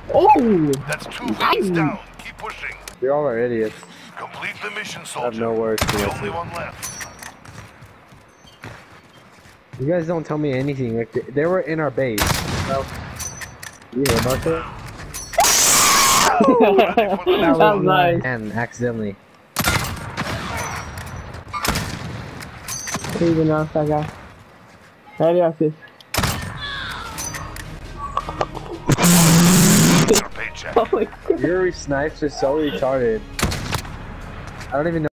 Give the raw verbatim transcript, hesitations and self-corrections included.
Oh! That's two wings down. Keep pushing. You all are idiots. Complete the mission, soldier. I have no words for The you. only one left. You guys don't tell me anything. Like they, they were in our base. So, you hear about that? That was nice. And accidentally. He's an outside guy. Ready off this. Paycheck. Oh my god. Your snipes are so retarded. I don't even know.